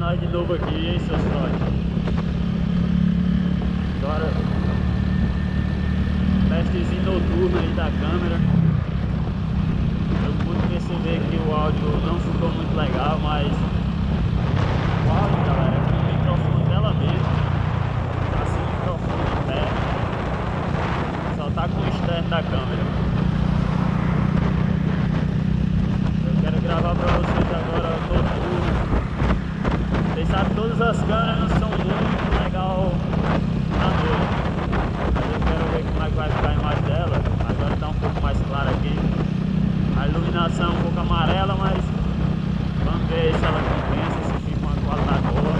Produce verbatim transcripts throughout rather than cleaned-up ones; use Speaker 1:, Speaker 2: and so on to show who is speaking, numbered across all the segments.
Speaker 1: nós de novo aqui, hein, seus trotes. Agora, testezinho noturno aí da câmera. Eu pude perceber que o áudio não ficou muito legal, mas o áudio, galera, é com o microfone dela mesmo. Tá sem microfone de pé. Só tá com o externo da câmera. Eu quero gravar pra vocês agora noturno. Vocês sabem que todas as câmeras não são muito legal à noite, mas eu quero ver como é que vai ficar a imagem dela. Agora tá um pouco mais claro aqui, a iluminação é um pouco amarela, mas vamos ver se ela compensa, se fica uma qualidade boa.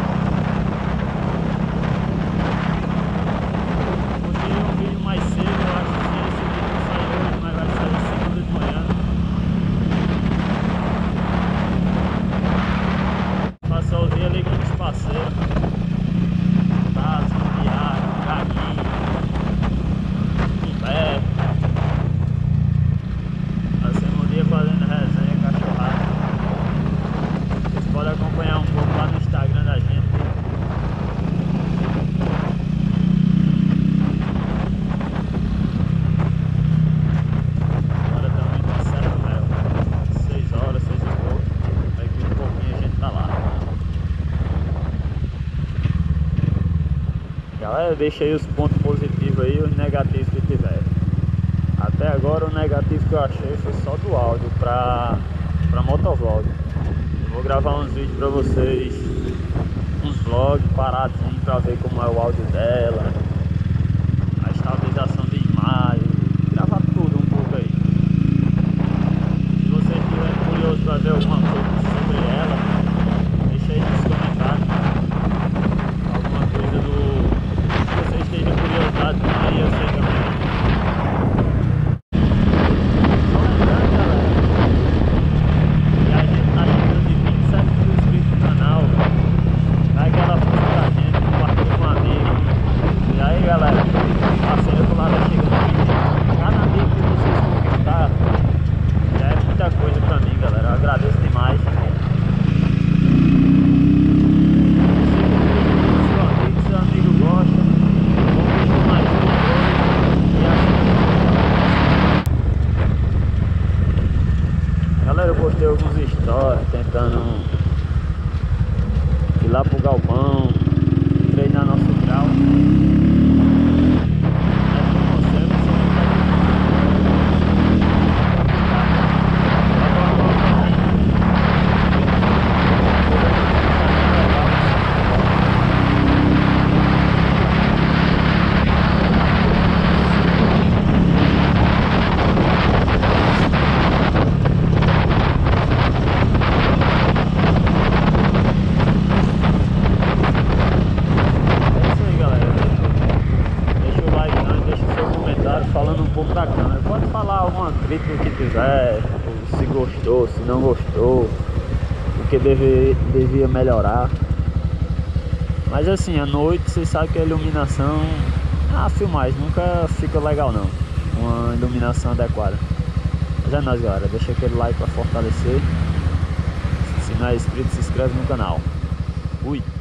Speaker 1: Curti um vídeo mais cedo, eu acho que esse vídeo não sai hoje, mas vai sair segunda de manhã. Passar o dia ligando os parceiros, taça, viagem, caguinho, pé. Passamos o dia fazendo resenha, cachorrada. Vocês podem acompanhar um pouco lá no Instagram da gente. Agora estamos indo para Serra do Mel, seis horas, seis e pouco. Daqui um pouquinho a gente tá lá. Galera, deixa aí os pontos positivos aí e os negativos que tiver. Até agora o negativo que eu achei foi só do áudio pra, pra motovlog. Eu vou gravar uns vídeos pra vocês, uns vlogs paradinhos pra ver como é o áudio dela, a estabilização de imagem, gravar tudo um pouco aí. Se você estiver curioso pra ver alguma coisa sobre ela, deixa aí nos comentários alguma coisa do... Se você esteja curiosidade também, eu sei também. Só lembrando, galera, que a gente tá chegando de vinte e sete mil inscritos no canal. Dá aquela força pra gente, compartilha com um amigo. E aí, galera, parceiro do lado chegando aqui. Cada amigo que vocês conquistar já é muita coisa pra mim, galera. Eu agradeço demais. Seu amigo gosta, conquista mais um, e assim. Galera, eu postei alguns stories tentando ir lá pro galpão, treinar nosso grau. Mas não consegue, só não falando um pouco da câmera. Pode falar alguma crítica que tiver, se gostou, se não gostou, o que deve, devia melhorar. Mas assim, à noite vocês sabem que a iluminação, a filmagem nunca fica legal não, uma iluminação adequada. Mas é nóis, galera, deixa aquele like para fortalecer. Se não é inscrito, se inscreve no canal. Fui!